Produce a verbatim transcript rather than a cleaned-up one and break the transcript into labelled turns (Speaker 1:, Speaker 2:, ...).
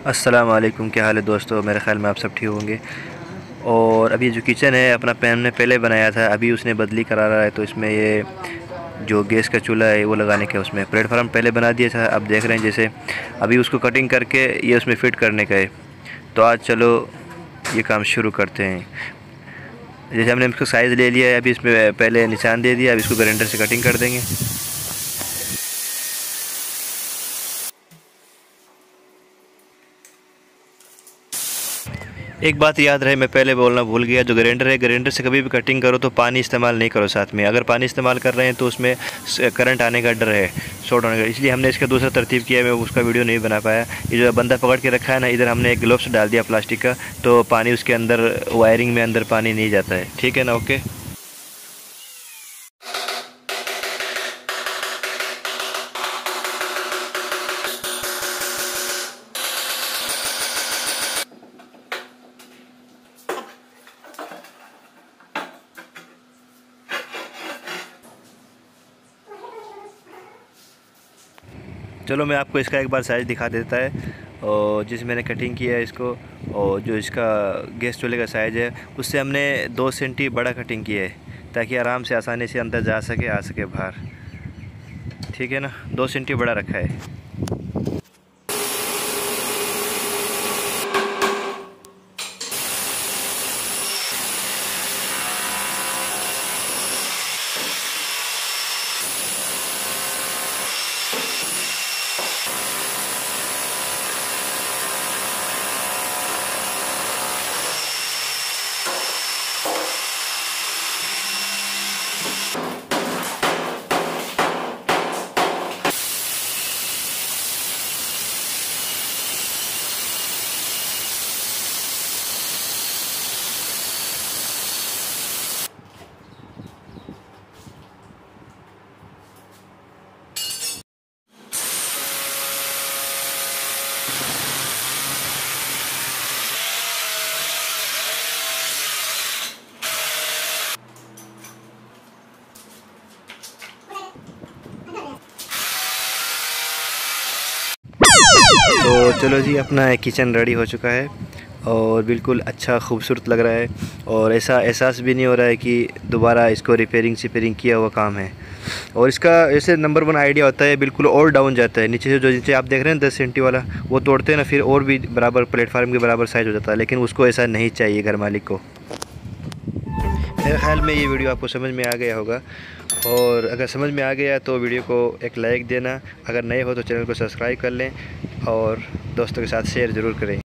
Speaker 1: अस्सलाम वालेकुम, क्या हाल है दोस्तों। मेरे ख्याल में आप सब ठीक होंगे। और अभी जो किचन है अपना पैन ने पहले बनाया था, अभी उसने बदली करा रहा है। तो इसमें ये जो गैस का चूल्हा है वो लगाने के उसमें प्लेटफार्म पहले बना दिया था। अब देख रहे हैं जैसे अभी उसको कटिंग करके ये उसमें फ़िट करने का है। तो आज चलो ये काम शुरू करते हैं। जैसे हमने इसका साइज़ ले लिया है, अभी इसमें पहले निशान दे दिया, अब इसको ग्राइंडर से कटिंग कर देंगे। एक बात याद रहे, मैं पहले बोलना भूल गया, जो ग्राइंडर है, ग्राइंडर से कभी भी कटिंग करो तो पानी इस्तेमाल नहीं करो साथ में। अगर पानी इस्तेमाल कर रहे हैं तो उसमें करंट आने का डर है, शॉर्ट होने का। इसलिए हमने इसका दूसरा तरतीब किया है, मैं उसका वीडियो नहीं बना पाया। ये जो बंदा पकड़ के रखा है ना, इधर हमने एक ग्लोव्स डाल दिया प्लास्टिक का, तो पानी उसके अंदर वायरिंग में अंदर पानी नहीं जाता है। ठीक है ना, ओके। चलो मैं आपको इसका एक बार साइज़ दिखा देता है, और जिस मैंने कटिंग किया है इसको, और जो इसका गैस चूल्हे का साइज़ है उससे हमने दो सेंटी बड़ा कटिंग किया है, ताकि आराम से आसानी से अंदर जा सके, आ सके बाहर। ठीक है ना, दो सेंटी बड़ा रखा है। तो चलो जी, अपना किचन रेडी हो चुका है और बिल्कुल अच्छा खूबसूरत लग रहा है, और ऐसा एहसास भी नहीं हो रहा है कि दोबारा इसको रिपेयरिंग सिपेयरिंग किया हुआ काम है। और इसका ऐसे नंबर वन आइडिया होता है, बिल्कुल और डाउन जाता है नीचे से। जो नीचे आप देख रहे हैं दस सेंटी वाला, वो तोड़ते हैं ना, फिर और भी बराबर प्लेटफार्म के बराबर साइज़ हो जाता है। लेकिन उसको ऐसा नहीं चाहिए घर मालिक को। मेरे ख्याल में ये वीडियो आपको समझ में आ गया होगा, और अगर समझ में आ गया तो वीडियो को एक लाइक देना। अगर नए हो तो चैनल को सब्सक्राइब कर लें और दोस्तों के साथ शेयर ज़रूर करें।